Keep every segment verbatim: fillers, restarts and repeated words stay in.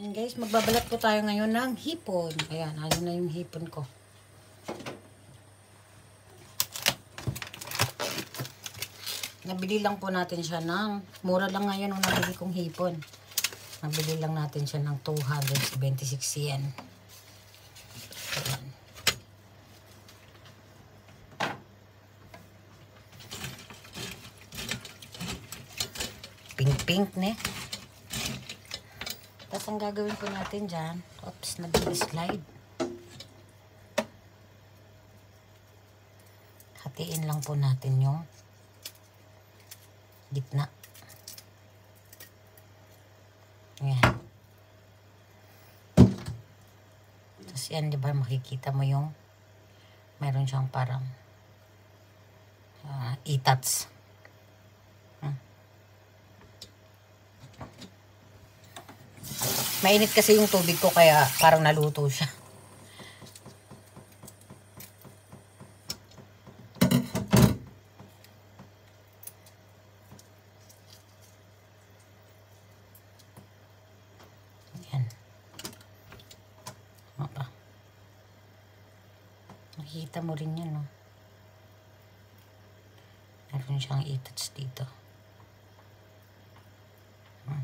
Ayan guys, magbabalat po tayo ngayon ng hipon. Ayan, ano na yung hipon ko. Nabili lang po natin siya ng, mura lang ngayon ang nabili kong hipon. Nabili lang natin siya ng two hundred seventy-six yen. Ayan. Pink-pink ne. Tapos ang gagawin po natin dyan, oops, nag-slide. Hatiin lang po natin yung gitna. Ayan. Tapos yan, di ba, makikita mo yung meron siyang parang uh, itats. Hmm. Mainit kasi yung tubig ko kaya parang naluto siya. Makikita mo rin yan, no? Meron siyang itats dito. Hmm.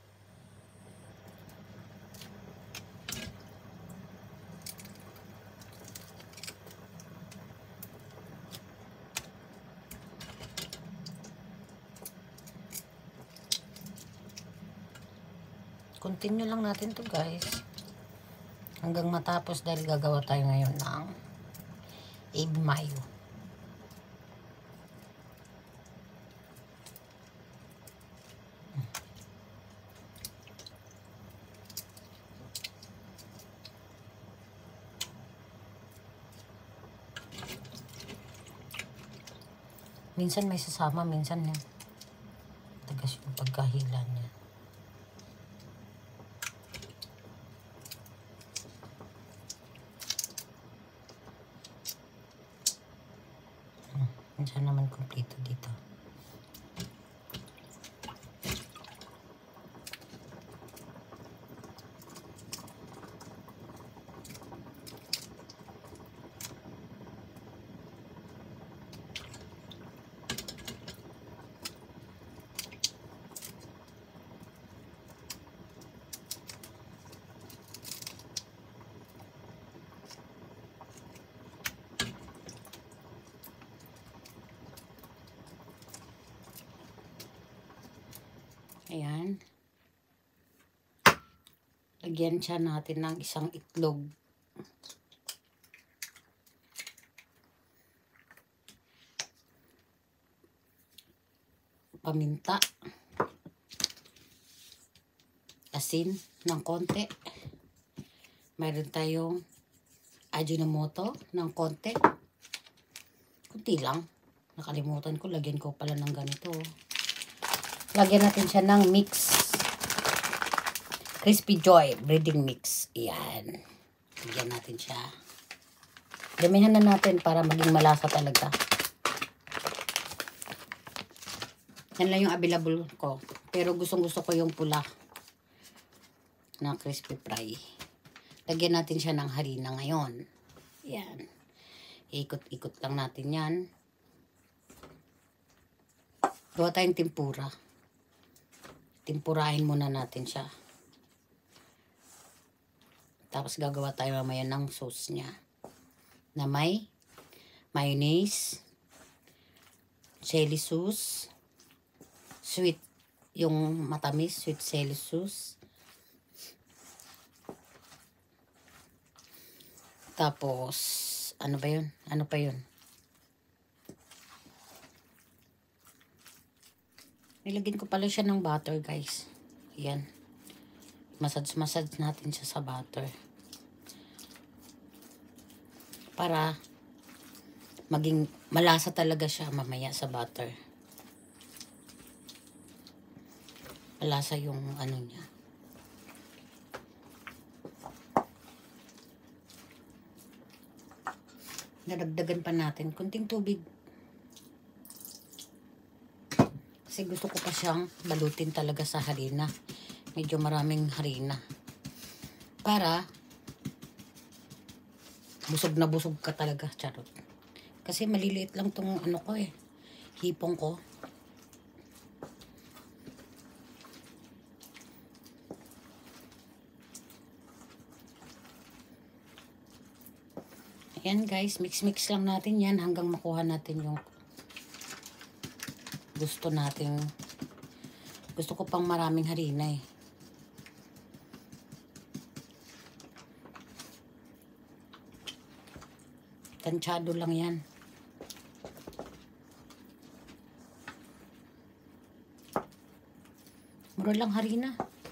Continue lang natin to guys. Hanggang matapos dahil gagawa tayo ngayon ng egg mayo. Minsan may sasama, minsan eh. Tagas yung pagkahila niya. Minsan naman kompleto dito. Ayan. Lagyan siya natin ng isang itlog. Paminta. Asin ng konti. Mayroon tayong Ajinomoto ng konti. Kunti lang. Nakalimutan ko. Lagyan ko pala ng ganito. Lagyan natin siya ng mix. Crispy Joy breading mix. Ayan. Lagyan natin siya. Damihan na natin para maging malasa talaga. Yan lang yung available ko. Pero gustong gusto ko yung pula na crispy fry. Lagyan natin siya ng harina ngayon. Ayan. Ikot-ikot lang natin yan. Gawa tayong tempura. Timpurahin muna natin siya. Tapos gagawa tayo mamaya ng sauce niya. Na may mayonnaise, chili sauce, sweet, yung matamis, sweet chili sauce. Tapos, ano ba yun? Ano pa yun? Nilagyan ko pala siya ng butter, guys. Ayan. Massage-massage natin siya sa butter. Para maging malasa talaga siya mamaya sa butter. Malasa yung ano niya. Nadagdagan pa natin kunting tubig. Kasi gusto ko pa siyang balutin talaga sa harina. Medyo maraming harina. Para busog na busog ka talaga, charot. Kasi maliliit lang tong ano ko eh, hipong ko. Ayan guys, mix-mix lang natin yan hanggang makuha natin yung gusto natin. Gusto ko pang maraming harina eh. Tansyado lang yan. Mura lang harina.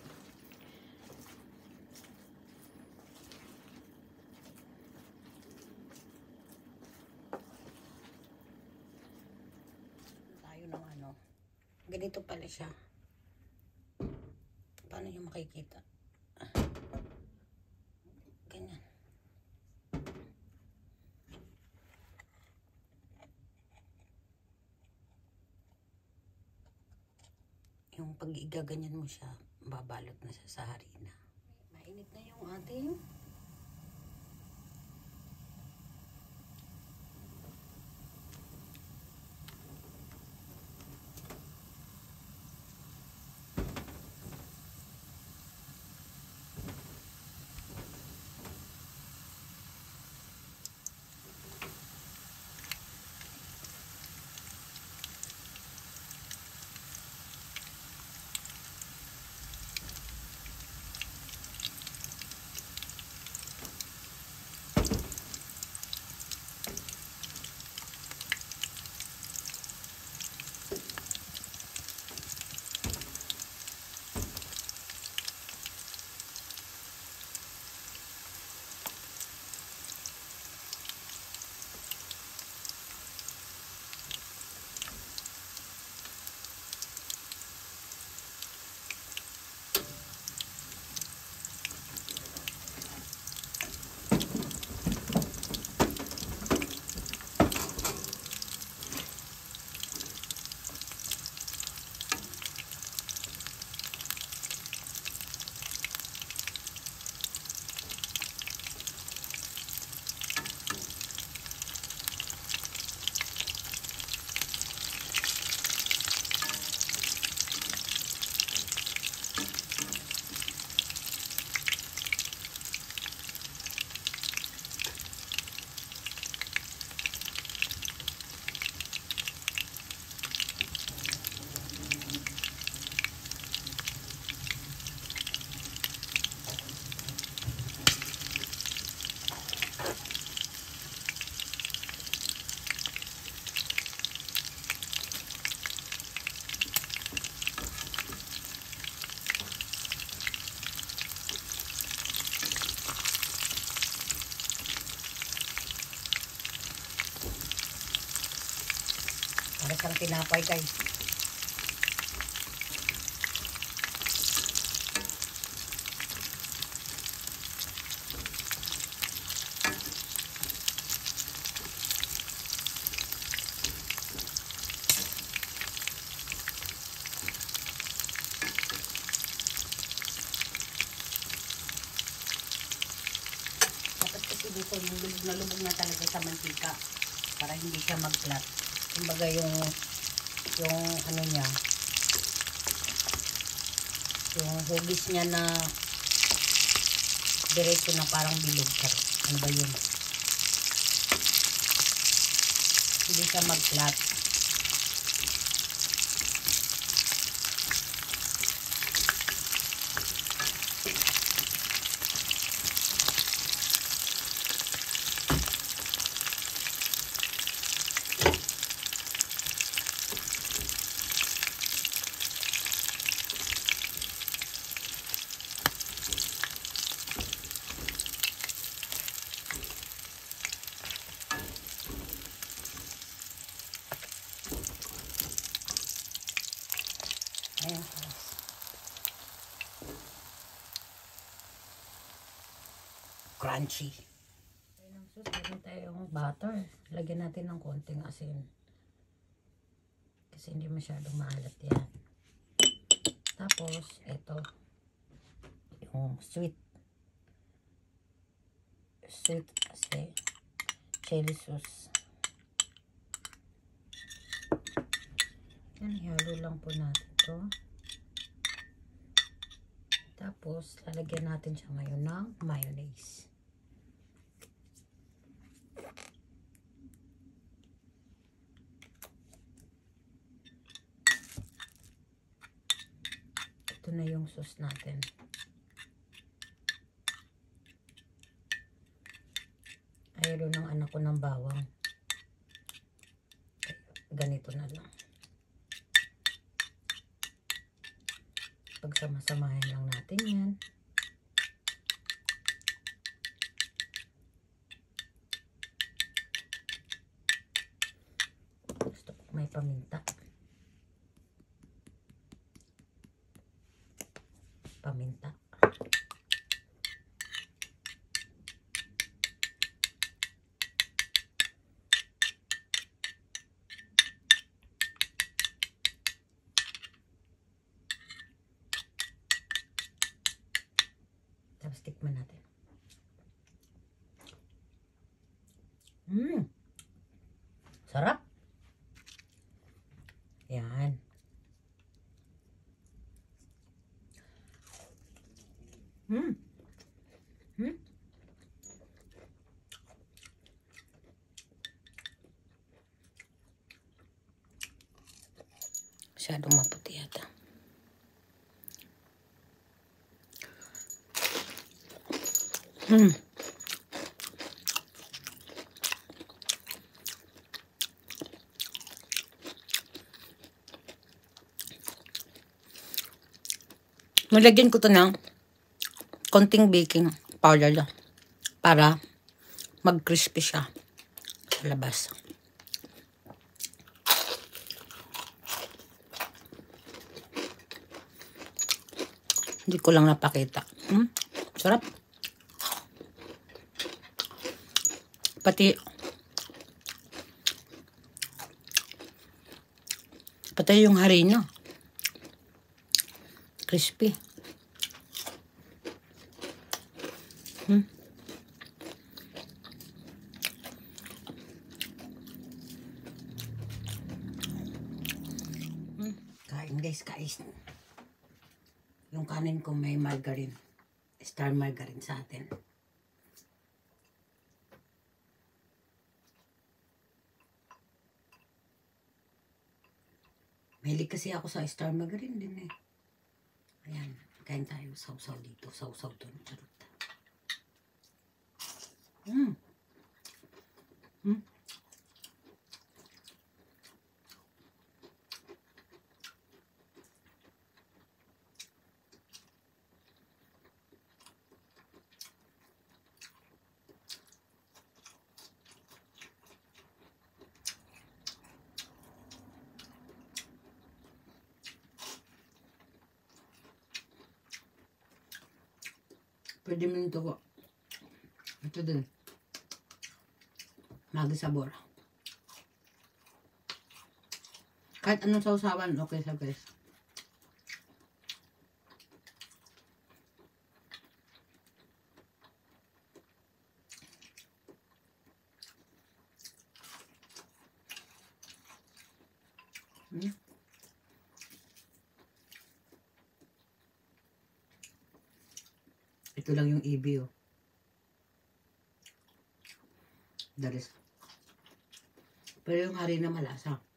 Tayo ng ano. Ganito pala siya. Paano nyo makikita? Ganyan. Yung pag igaganyan mo siya, babalot na siya sa harina. Mainit na yung ating para siyang tinapay guys. Dapat kasi dito yung lubog na lubog na talaga sa mantika para hindi siya mag-flat. Kumbaga yung yung ano niya, yung hugis niya na diretso na parang bilog. Ano ba yun? Hindi siya mag-flat. Ayan. Crunchy. Ayan ang sus, lagyan tayong butter. Lagyan natin ng konting asin. Kasi hindi masyadong maalat yan. Tapos, ito. Yung sweet. sweet kasi chili sauce. Yan, ihalo lang po natin ito. Tapos, lalagyan natin siya ngayon ng mayonnaise. Ito na yung sauce natin. Ayaw ng anak ko ng bawang. Ganito na lang. Pagsama-samahin lang natin yan. Gusto ko may paminta. Paminta. Tapos tikman natin. Mmm. Sarap. Yan. Mmm. Hmm. Masyadong maputi yata. Hmm. Nilagyan ko to ng konting baking powder lang para mag-crispy siya sa labas. Hindi ko lang napakita. Hmm? Sarap. Pati pati yung harina. Crispy. Hmm. Hmm. Kain guys, guys. Yung kanin ko may margarine. Star margarine sa atin. Mahilig kasi ako sa star margarine din eh. Ayan, kain tayo. Sausaw dito. Sausaw doon. Charot. Hmm. Hmm. Pwede mo nito ko. Ito din. Magi sabor. Kahit anong sausawan, okay sa guys. Hmm? Ito lang yung ibi oh. The rest. Pero yung harina malasa.